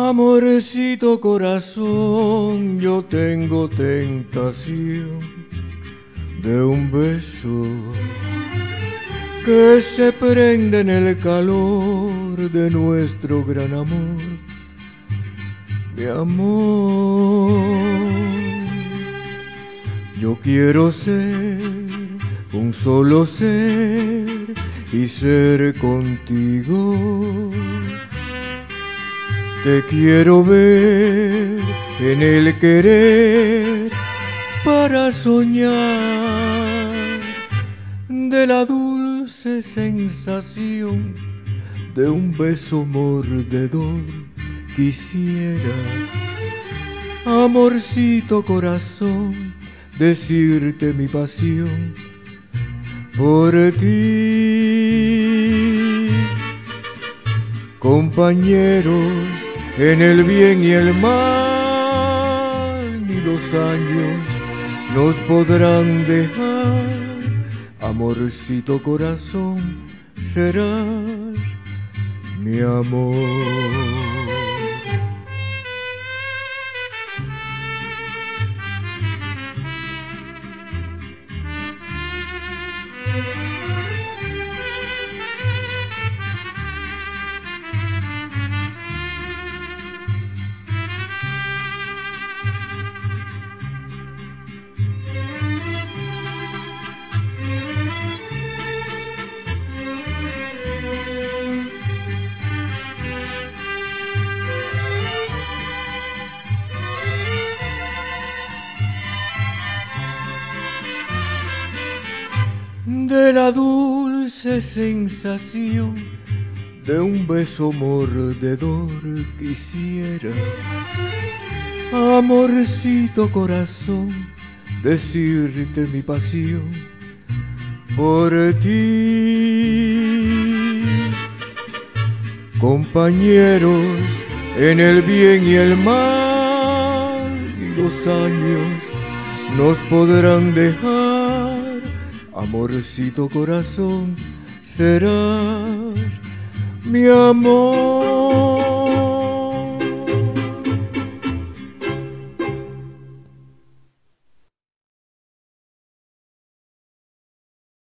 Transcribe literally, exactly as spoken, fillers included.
Amorcito corazón, yo tengo tentación de un beso que se prende en el calor de nuestro gran amor. Mi amor, yo quiero ser un solo ser y ser contigo. Te quiero ver en el querer para soñar de la dulce sensación de un beso mordedor. Quisiera, amorcito corazón, decirte mi pasión por ti. Compañeros en el bien y el mal, ni los años nos podrán dejar. Amorcito corazón, serás mi amor. De la dulce sensación de un beso mordedor quisiera, amorcito corazón, decirte mi pasión por ti. Compañeros en el bien y el mal, y los años nos podrán dejar. Amorcito corazón, serás mi amor.